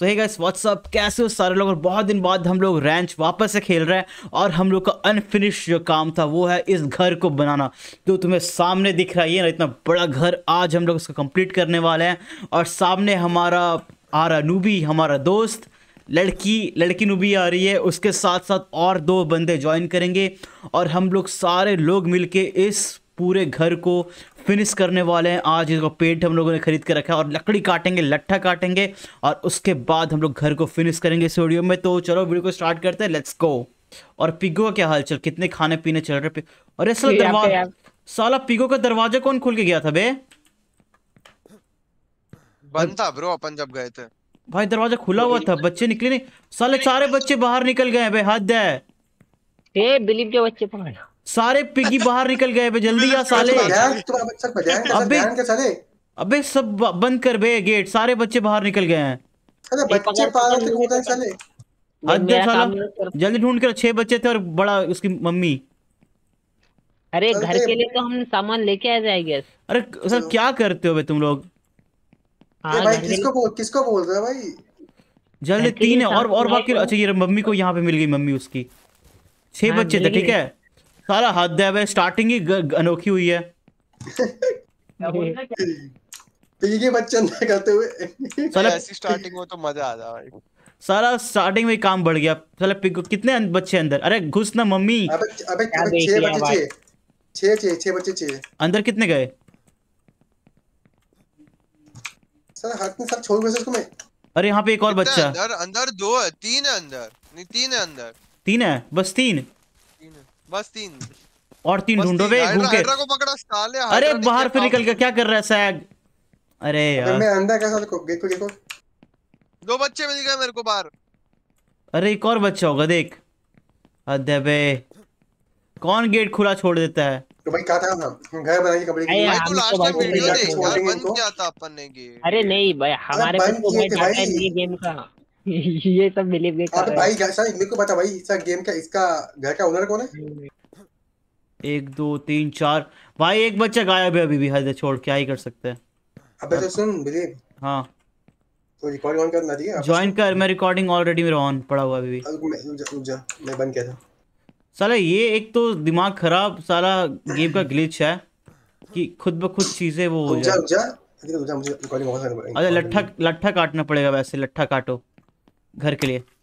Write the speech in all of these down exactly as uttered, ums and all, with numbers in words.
सो hey guys what's up, कैसे हो सारे लोग। और बहुत दिन बाद हम लोग रैंच वापस से खेल रहे हैं और हम लोग का अनफिनिश जो काम था वो है इस घर को बनाना जो तुम्हें सामने दिख रहा है ना, इतना बड़ा घर। आज हम लोग इसको कंप्लीट करने वाले हैं और सामने हमारा आ रहा नूबी, हमारा दोस्त। लड़की लड़की नूबी आ रही है, उसके साथ साथ और दो बंदे ज्वाइन करेंगे और हम लोग सारे लोग मिलके इस पूरे घर को फिनिश करने वाले हैं। आज इसको पेंट हम लोगों ने खरीद के रखा है और लकड़ी काटेंगे, लट्ठा काटेंगे और उसके बाद हम लोग घर को फिनिश करेंगे इस वीडियो में। तो चलो वीडियो को स्टार्ट करते हैं, लेट्स गो। और पिगो का क्या हाल चल, कितने खाने पीने चल रहे? अरे साला दरवाजा, साला पिगो का दरवाजा कौन खोल के गया था बे? बंद था ब्रो, अपन जब गए थे भाई दरवाजा खुला हुआ था, बच्चे निकले नहीं। साले सारे बच्चे बाहर निकल गए बे, हद है। ए बिलीव के बच्चे पकड़, सारे पिगी बाहर निकल गए बे, जल्दी आ साले। अबे अबे सब बंद कर बे गेट, सारे बच्चे बाहर निकल गए हैं। अरे बच्चे पागल थे, कूदा साले। हद है साला, जल्दी ढूंढ के। छह बच्चे थे और बड़ा उसकी मम्मी। अरे घर के लिए तो हम सामान लेके आ जाएंगे। अरे सर क्या करते हो बे तुम लोग? हाँ, भाई किसको बोल किसको बोल रहे हो भाई? जल्दी तीन है और और बाकी। अच्छा ये मम्मी को यहाँ पे मिल गई, मम्मी उसकी। छह बच्चे थे, ठीक है। सारा हद है भाई, स्टार्टिंग ही अनोखी हुई है। पिगी के बच्चे ना करते हुए साला ऐसी स्टार्टिंग हो तो मजा आ जाए भाई। सारा स्टार्टिंग में काम बढ़ गया। साला पिग कितने बच्चे अंदर? अरे घुस ना मम्मी। अबे अबे अबे छह बच्चे, छह छह छह बच्चे छह। अंदर कितने गए? सर हाथ में सब छोड़ गए इसको मैं। अरे यहाँ पे एक और बच्चा। अंदर अंदर दो है, तीन है अंदर। नहीं तीन है अंदर। तीन है, बस तीन। तीन है, बस तीन। और तीन ढूंढो बे घूम के। हाइड्रा को पकड़ा साले। अरे बाहर फिर निकल गया, क्या कर रहा है सैग? अरे यार मैं अंदर कैसा देखो, देखो देखो दो बच्चे मिल गए मेरे को बाहर। अरे एक और बच्चा होगा देख। अदे बे कौन गेट खुला छोड़ देता है? तो भाई कहा था हम घर बनाएंगे कमरे के लिए। भाई तू लास्ट टाइम वीडियो जाके देख छोड़ यार, देंगे बंद इनको। किया था अपन ने गेम। अरे नहीं भाई, हमारे अरे पास बंद तो किए भाई थे डाटा भाई। नहीं है गेम का। ये सब बिलीव के कर अबे रहे भाई सर मेरे को पता भाई, सर गेम का इसका घर का ओनर कौन है? एक दो तीन चार भाई, एक बच्चा गायब है अभी भी। हद है, छोड़ क्या ही कर सकते हैं। अबे तो सुन बिलीव, हाँ तो रिकॉर्ड ऑन करना चाहिए आपको। ज्वाइन कर, मैं रिकॉर्डिंग ऑलरेडी मेरा ऑन पड़ा हुआ अभी भी। मैं रुक जा, रुक जा, मैं बंद किया था। साला ये एक तो दिमाग खराब साला गेम का ग्लिच है कि खुद ब खुद चीजें वो हो रुक जा जाए। रुक जा अरे रुक जा, मुझे रिकॉर्डिंग ऑन करना पड़ेगा। अरे लट्ठा लट्ठा काटना पड़ेगा, वैसे लट्ठा काटो घर के लिए।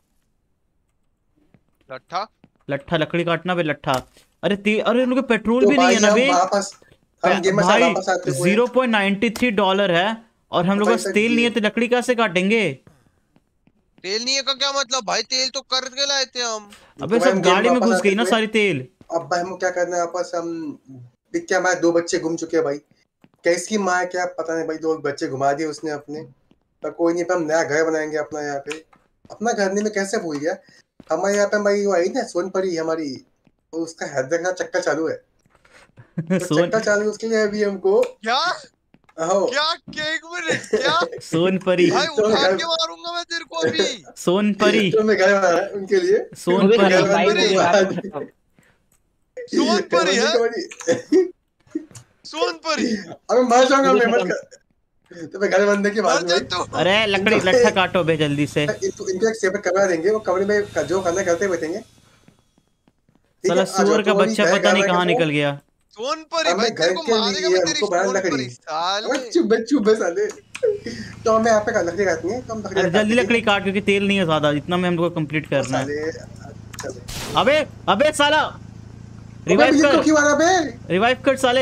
लट्ठा लट्ठा लकड़ी काटना बे, लट्ठा। अरे ते अरे उनके पेट्रोल तो भी नहीं है ना भाई बे। हम वापस हम गेम में से भाई वापस आते हुए zero point ninety three dollar है और हम लोग भाई पास सर तेल नहीं है ये- तो लकड़ी कैसे काटेंगे? तेल नहीं है का क्या मतलब भाई? तेल तो कर के लाए थे हम। अबे तो भाई सब हम गेम गाड़ी में वापस घुस आते गई ना हुए सारी तेल। अब भाई हम क्या करना है वापस? हम देख के हमारे दो बच्चे गुम चुके हैं भाई। कैसी माँ है क्या पता नहीं भाई, दो बच्चे घुमा दिए उसने अपने। पर कोई नहीं, हम नया घर बनाएंगे अपना यहाँ पे। अपना घर नहीं, में कैसे भूल गया। हमारे यहाँ पे भाई वो आई ना सोनपरी हमारी, तो उसका हैदर का चक्कर चालू है। तो सोन चक्कर चालू है, उसके लिए अभी हमको क्या आओ क्या एक मिनट क्या सोनपरी भाई तो उठा घर- के मारूंगा मैं तेरे को अभी। सोनपरी तो मैं घर बना रहा है उनके लिए। सोनपरी घर भाई बनाने के मुझे बाद- बात बताओ। सोनपरी घर है, बनाने के बाद- सोनपरी। अबे मर जाऊंगा मैं, मत कर। तो मैं घर बनने के बाद मर में जा भाई तू। अरे लकड़ी इनको- लट्ठा काटो बे जल्दी से। इनको इनको एक सेपरेट कमरा देंगे, वो कमरे में जो करना करते बैठेंगे। ठीक साला है, आ जाओ, सुअर का तो अभी बच्चा घर पता नहीं बनाएंगे कहाँ तो निकल गया। सोनपरी हमें भाई घर तेरे को के मारेगा लिए मैं तेरी हमको बनाना सोनपरी लकड़ी। साले। अबे चुप बे चुप बे साले। तो हमें यहाँ पे का लकड़ी काटनी है, तो हम लकड़ी अरे काट जल्दी देंगे। लकड़ी काट, क्योंकि तेल नहीं है ज्यादा, इतना में हमको कंप्लीट ओ करना है। साले, चलो। अबे अबे साला अबे रिवाइव बिल्ली को कर, क्यों मारा बे? रिवाइव कर साले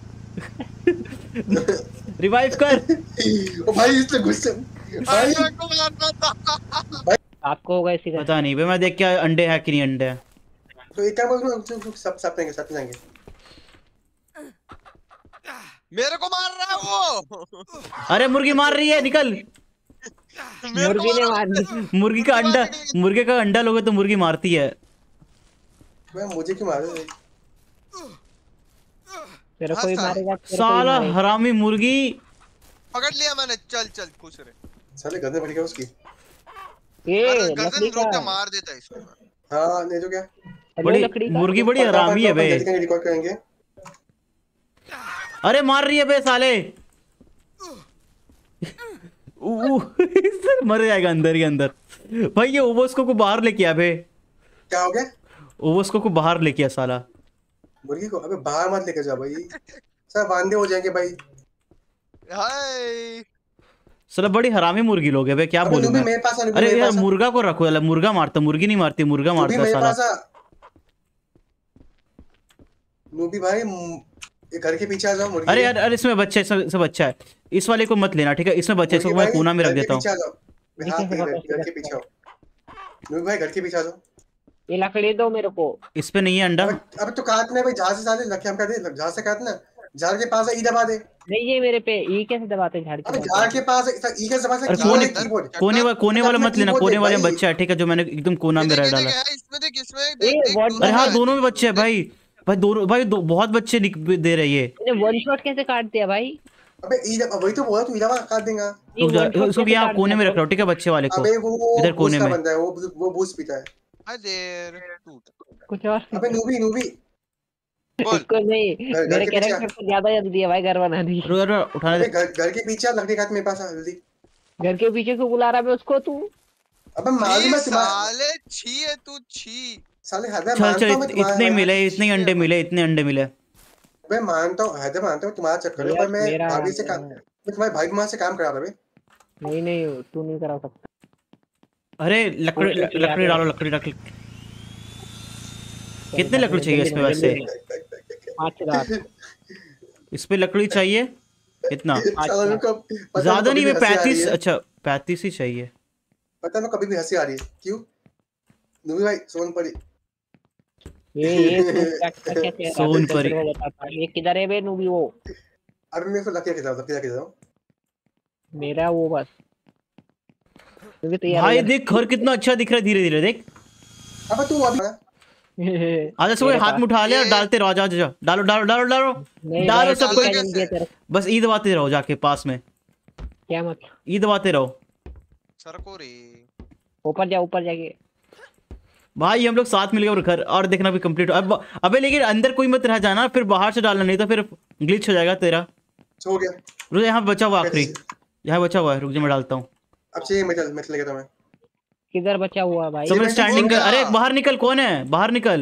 रिवाइव कर। ओ भाई इससे गुस्से भाई हाइड्रा को मारना था। आपको होगा इसी का। पता नहीं बे, मैं देख के अंडे है कि नहीं अंडे है। तो एक काम करो, हम सब सब सब जाएंगे, सब जाएंगे। मेरे को मार रहा है वो। अरे मुर्गी मार रही है, निकल। मेरे को मुर्गी ने मारा। मार मुर्गी का अंडा, मुर्गे का अंडा लोगे तो मुर्गी मारती है। मैं मुझे क्यों मार रहे? तेरे को ही मारेगा, तेरे को ही साला मारेगा। हरामी मुर्गी। पकड़ लिया मैंने। चल चल खुश रहे। साले गंदे बढ़ गया उसकी। ए गर्दन लकड़ी रोक के का मार देता है इसको। हाँ नहीं तो क्या, हेलो बड़ी लकड़ी का। मुर्गी बड़ी हरामी है बे। रिकॉर्ड करेंगे। अरे मार रही है बे साले ऊ, सर मर जाएगा अंदर ही अंदर। भाई ये ओबोस्को को बाहर लेके आ बे। क्या हो गया? ओबोस्को को बाहर लेके आ साला। मुर्गी को अबे बाहर मत लेके जाओ भाई, सब वांदे हो जाएंगे भाई। हाय साला बड़ी हरामी मुर्गी लोग है बे, क्या अबे बोलूं नूबी मैं। मेरे पास आ, नूबी अरे मेरे यार पास आ, मुर्गा को रखो यार, मुर्गा मारता, मुर्गी नहीं मारती, मुर्गा नूबी मारता है मेरे साला। पास आ। नूबी भाई म- ये घर के पीछे आ जाओ मुर्गी अरे के। यार, अरे इसमें बच्चा है, इसमें इसमें बच्चा है। इस वाले को मत लेना ठीक है, इसमें बच्चा है, इसको मुर्गी मैं भाई कोना में रख घर के देता हूँ। पीछे आ जाओ। ये हाँ कैसे घर पता घर के पीछे आओ। नूबी भाई घर के पीछे आ जाओ। ये लकड़ी दो मेरे को। इस पे नहीं है अंडा। अबे अबे तो काटना है भाई, जहाँ से साले लखे हम कर दे, जहाँ से काटना झाड़ के पास है, ई दबा दे। नहीं ये मेरे पे ई कैसे दबाते झाड़ के अबे पास? झाड़ के पास है, इधर ई के दबा से अरे कीबोर्ड है, कोने कीबोर्ड। कोने वाला कोने वाला मत लेना, कीबोर्ड कोने देख वाले में भाई। बच्चा है ठीक है, जो मैंने एकदम कोना में ये रख देख, ये डाला। देख, इसमें देख, इसमें ए, देख, देख, what दोनों अरे हाँ में। दोनों में बच्चे है भाई। भाई दोनों भाई दो, बहुत बच्चे निक- दे रहे ये। मैंने वन शॉट कैसे काट दिया भाई? अबे ई दबा, वही तो बोला तू, ई दबा काट देगा। ये रुक जा, one shot इसको कैसे यहाँ काट कोने में दिया? रख रहा हूँ ठीक है, बच्चे वाले को अबे वो इधर कोने बूस्ट का में। बंदा है, वो वो बूस्ट पीता है। हाय देर टूट कुछ और अबे नूबी नूबी बोल। इसको नहीं, घर- घर मेरे के पीछे कैरेक्टर को ज्यादा जल्दी है भाई, घर बना दी। रुक रुक उठाने अबे दे। घर घर के पीछे आ, लकड़ी काट मेरे पास आ जल्दी। घर के पीछे क्यों बुला रहा है उसको तू? अबे मालूम ये है तुम्हारा साले छी है तू, छी। साले हद है, चल मानता चल हूँ मैं इत, तुम्हारा इतने भाई। मिले, इतने अंडे मिले, इतने अंडे मिले। अबे मानता हूँ, हद है, मानता हूँ तुम्हारा चक्कर है, मेरा- पर मैं मेरा- भाभी से काम, मैं तुम्हारे भाई माँ से काम करा रहा हूँ। नहीं नहीं तू नहीं करा सकता। अरे लकड़ी कोशिश की लकड़ी जाती डालो, लकड़ी रख। कितने लकड़ी चाहिए इसमें वैसे? पाँच रात इस पे लकड़ी चाहिए कितना? साला मेरे को पता ज्यादा नहीं नहीं, कभी मैं भी हंसी आ रही पैंतीस, है। अच्छा पैंतीस ही चाहिए। पता ना कभी भी हंसी आ रही है क्यों? नूबी भाई सोन पड़ी। ये ये तू क्या क्या क्या कह रहा है? सोन मैं परी। तेरे को बताता हूँ। ये किधर है बे नूबी? वो अभी मैं इसको लकड़ी के जाऊँ, लकड़ी के जाऊँ। मेरा वो बस नूबी तैयार भाई हो जा। देख घर कितना अच्छा दिख रहा है, धीरे धीरे देख। अबे तू अभी आजा सब मेरे हाथ पास- में उठा ले और डालते रहो, आजा आजा डालो डालो डालो डालो नहीं डालो भाई, सब तू कोई। क्या जल्दी है तेरे को? बस ई दबाते रहो जाके पास में, क्या मतलब? ई दबाते रहो। सरको रे। ऊपर जा, ऊपर जाके। भाई हम लोग साथ मिलकर और घर और देखना भी कंप्लीट। अब अबे लेकिन अंदर कोई मत रह जाना, फिर बाहर से डालना, नहीं तो फिर ग्लिच हो जाएगा तेरा। हो गया। रुक यहाँ बचा हुआ आखिरी, यहाँ बचा हुआ है, रुक जा मैं डालता हूँ। अब चाहिए मेटल, मेटल लेके मैं। किधर बचा हुआ भाई? सब ये स्टैंडिंग कर। गया। अरे बाहर निकल, कौन है बाहर निकल।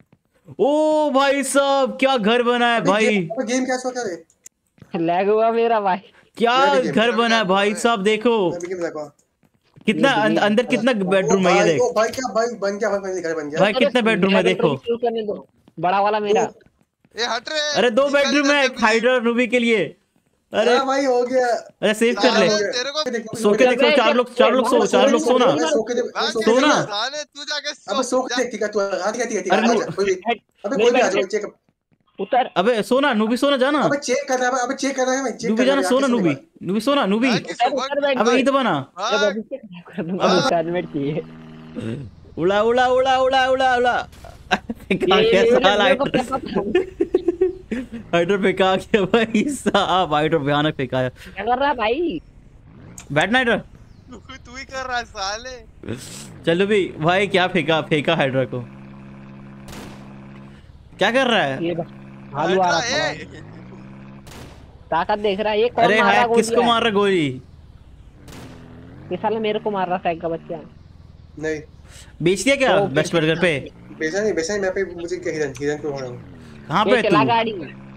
ओ भाई साहब क्या घर बना है भाई, अबे गेम कैसे होता है? लैग हुआ मेरा भाई। क्या मैं भी गेम- घर बना है भाई साहब, देखो मैं भी गेम लगा। कितना ये अं- भी- अंदर कितना बेडरूम है ये भाई, देख। ओ भाई क्या भाई बन गया, भाई फाइनली घर बन गया। भाई कितना बेडरूम है मेरा देखो। bedroom शुरू करने दो। बड़ा वाला मेरा। ये हट रे। अरे दो निकाल बेडरूम इधर है, से एक बिजली। हाइड्रा रूबी के लिए। अरे हाँ भाई हो गया। अरे सेव कर ले, साले तेरे को सो के देखो, चार लोग चार लोग सो, चार लोग सोना। मैं सो के दे- मैं सो के सोना। देखूंगा। साले तू जाके अबे सो के देख, ठीक है तू हाँ ठीक है ठीक है ठीक है, अरे आ नो- जा, कोई भी अबे मेरे कोई भी आ बैठ जाओ, से- चेक उतर। अबे सोना नूबी, सोना जाना। अबे चेक कर रहा है, अबे चेक कर रहा है मैं, चेक नूबी कर रहा जाना, है सोना आके नूबी, सुन नूबी सोना नूबी। आके उतर, सुबह- उतर बैठ। अब ई दबाना, जब भाग। अभी चेक कर दूंगा, मैं चार मिनट चाहिए। उड़ा उड़ा उड़ा उड़ा उड़ा उड़ा फेंका ये- गया ये साला मेरे को क्या पता? हाइड्रो फेंका गया भाई साहब, हाइड्रो भयानक फेंका है। क्या कर रहा है भाई? बैठ नाइटर, तू तू ही कर रहा है साले। चलो भी भाई क्या फेंका, फेंका हाइड्रा को। क्या कर रहा है? ये बस भालू आ रहा था भाई। ए, ताकत देख रहा है ये कौन अरे मार रहा है गोली किसको है? मार रहा गोली? ये साला मेरे को मार रहा था एक का बच्चा। नहीं बेच दिया क्या तो बेस्ट बर्गर पे? बेचा नहीं, बेचा नहीं, मैं पे मुझे क्या हिरन हिरन पे हो रहा हूँ, कहाँ ये पे चला तू? गाड़ी।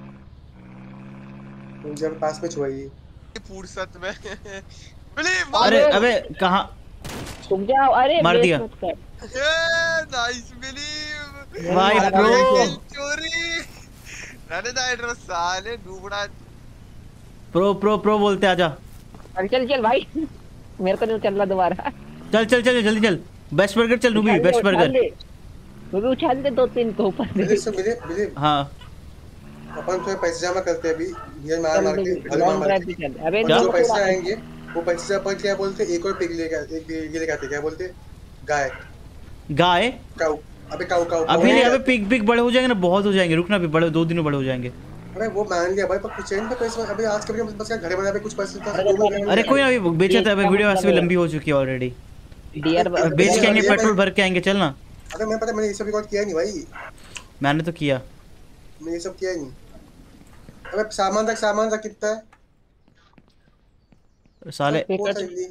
जब पास में छुआ ये। फुर्सत में बिलीव मार। अरे अबे कहाँ? तुम जाओ। अरे मार बेस दिया। मत कर। A nice believe. भाई मारा प्रो। गाड़ी। चोरी। रहने दा एड्रेस साले डूबड़ा। प्रो प्रो प्रो बोलते आजा। चल चल चल भाई। मेरे को नहीं चलना दोबारा। चल चल चल जल्दी चल, बेस्ट बर्गर चल नूबी, उछाल दे, बेस्ट उछाल बर्गर। दे। तू भी उछाल दे दो तीन को ऊपर बिलीव से। सब बिलीव बिलीव हाँ अपन थोड़े पैसे जमा करते हैं अभी, हिरन मार मार के भले मार लॉन्ग मार ड्राइव के, पे चल। अबे और क्या? जो नीचे पैसे उड़ा। आएंगे वो पैसे से अपन क्या बोलते, एक और पिग लेके एक ये लेके आते, क्या बोलते, गाय गाय। काऊ। अबे काऊ काऊ अभी नहीं, अबे पिग पिग बड़े हो जाएंगे ना, बहुत हो जाएंगे, रुकना भी, बड़े दो दिन में बड़े हो जाएंगे। अबे वो मान लिया भाई, पर कुछ चाहिए तो पैसे। अबे आज कभी बस क्या घर बना पे कुछ पैसे था, दो में अरे कोई ना, अभी बेचा था, अभी वीडियो वैसे भी लंबी हो चुकी है ऑलरेडी। डियर बेच के आएंगे, पेट्रोल भर के आएंगे, चल ना। अबे मैं पता मैंने ये सब रिकॉर्ड किया नहीं भाई, मैंने तो किया। मैंने ये सब किया ही नहीं। अबे सामान रख, सामान रख, कितना है? साले बहुत जल्दी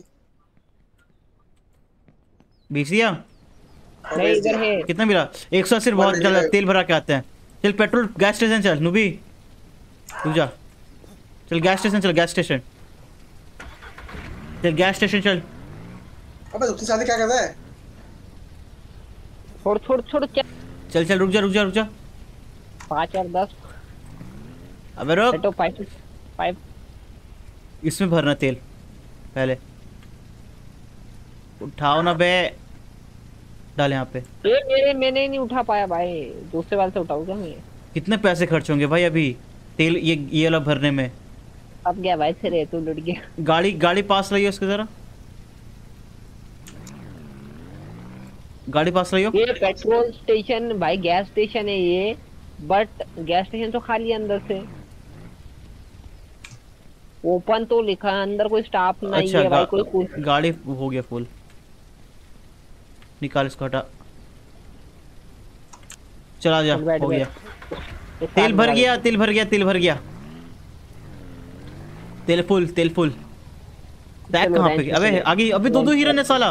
बेच दिया। नहीं इधर है। कितना मिला? एक सौ अस्सी। बहुत मिल जल्द गया। तेल भरा के आते हैं। चल पेट्रोल गैस स्टेशन चल नूबी, तू जा। चल गैस स्टेशन चल, गैस स्टेशन चल, गैस स्टेशन चल। अबे उसके साथ क्या कर रहा है? छोड़ छोड़ छोड़ क्या? चल चल रुक जा रुक जा रुक जा। पाँच और दस। अबे रुक, तो फाइव फाइव। इसमें भरना तेल पहले। उठाओ ना बे, डाल यहाँ पे। ये मेरे मैंने नहीं उठा पाया भाई, दूसरे वाले से उठाऊंगा मैं। कितने पैसे खर्च होंगे भाई अभी तेल ये ये वाला भरने में? अब गया भाई, तेरे तू लुट गया। गाड़ी गाड़ी पास लाइए उसके जरा, गाड़ी पास लाइयो। ये पेट्रोल स्टेशन भाई, गैस स्टेशन है ये, बट गैस स्टेशन तो खाली है अंदर से। ओपन तो लिखा है, अंदर कोई स्टाफ नहीं अच्छा है भाई, गा, कोई कुछ। गाड़ी हो गया फुल, निकाल इसको हटा। चला जा, बैठ, हो बैठ। गया। तेल भर गया, तेल भर गया, तेल भर गया, तेल फुल, तेल फुल। बैग चलो, कहाँ पे? रैंच अबे पे आगे, अबे दो दो हिरन है साला।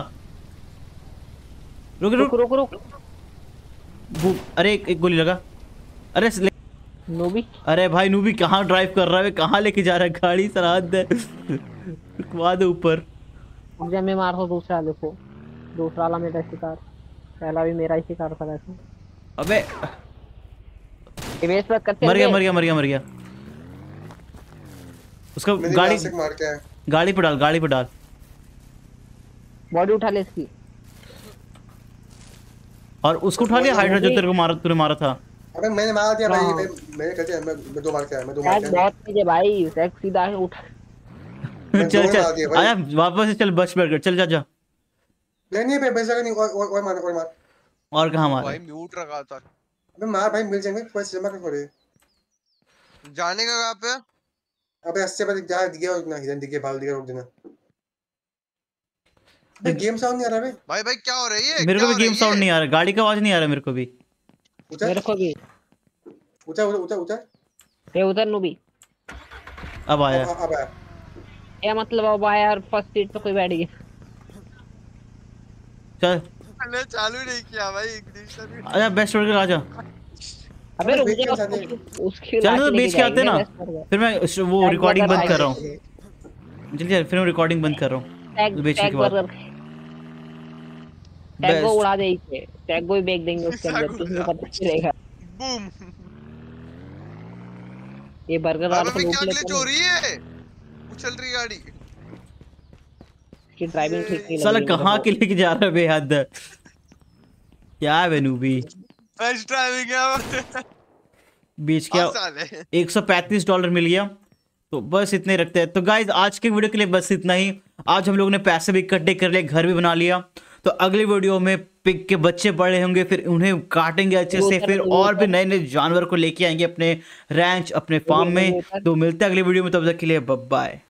रुक रुक रुक रुक रुक। वो- अरे एक, एक गोली लगा। अरे ले- नूबी अरे भाई नूबी कहाँ ड्राइव कर रहा है? कहाँ लेके जा रहा है गाड़ी? सरहद है, रुकवा दे ऊपर। जब मैं मार हो दूसरा, देखो दूसरा वाला मेरा शिकार, पहला भी मेरा ही शिकार था वैसे। अबे इवेस्ट पर करते मर गया हैं। मर गया मर गया मर गया। उसका मेरी गाड़ी गाड़ी से मार के आया। गाड़ी पे डाल, गाड़ी पे डाल। बॉडी उठा ले इसकी। और उसको उठा लिया हाइड्रा जो तेरे को मारा, तूने मारा था। अबे मैंने मार दिया भाई, हाँ। मैं- मैंने कर दिया, मैं मैं दो मार के आया, मैं दो मार टैग के आया। बहुत तेज है भाई, टैग सीधा है उठा। मैं चल दो चल मार दिया भाई। आया वापस से, चल बच बैठ कर, चल जा जा। नहीं नहीं भाई, पैसा का नहीं, और और और मार और मार। और कहाँ मारा? भाई म्यूट रखा था। अबे मार भाई, मिल जाएंगे पैसे जमा कर थोड़े। जाने का कहाँ पे? अबे अस्सी पर जहाँ दिया उतना हिरन दिखे, भाल दिया, रोक देना। अबे गेम साउंड नहीं आ रहा बे। भाई भाई क्या हो रही है? मेरे क्या को हो भी गेम रही साउंड है? नहीं आ रहा, गाड़ी का आवाज नहीं आ रहा मेरे को भी। ऊंचा मेरे को भी ऊंचा ऊंचा ऊंचा। ये उधर नूबी। अब आया। अब अब आया। क्या मतलब अब आया और फर्स्ट सीट पे कोई बैठ गया। चल मैंने चालू नहीं किया भाई इग्निशन। आजा, बेस्ट वर्कर आजा। अबे रुक बेच के जा, साथ ही- उसको- उसके चल लाके तो लेके बेच के आते जाएंगे ना, West Burger। फिर मैं उस- वो टैग रिकॉर्डिंग बर्गर बंद कर रहा आएगा। हूँ। जल्दी जल्दी, फिर मैं रिकॉर्डिंग बंद कर रहा हूँ टैग बेचने टैग के बाद। बर्गर। टैग को बेस्ट। उड़ा दे इसे, टैग को ही बेच देंगे उसके अंदर, किसी को पता नहीं रहेगा। बूम। ये बर्गर वाला अबे तो भाई लूट क्या लेते ग्लिच हो रही है? उछल रही गाड़ी। कि ड्राइविंग ठीक नहीं लग साला रही मेरे कहाँ को। के लेके जा रहा है बेहद? क्या है बेनूबी? बेस्ट ड्राइविंग है। बीच क्या साले। एक सौ पैंतीस डॉलर मिल गया। तो बस इतने रखते हैं। तो गाइज आज के वीडियो के लिए बस इतना ही। आज हम लोगों ने पैसे भी इकट्ठे कर लिए, घर भी बना लिया। तो अगली वीडियो में पिग के बच्चे बड़े होंगे, फिर उन्हें काटेंगे अच्छे से, फिर और भी नए नए जानवर को लेके आएंगे अपने रैंच, अपने फार्म में। तो मिलते हैं अगली वीडियो में, तब तक के लिए बाय बाय।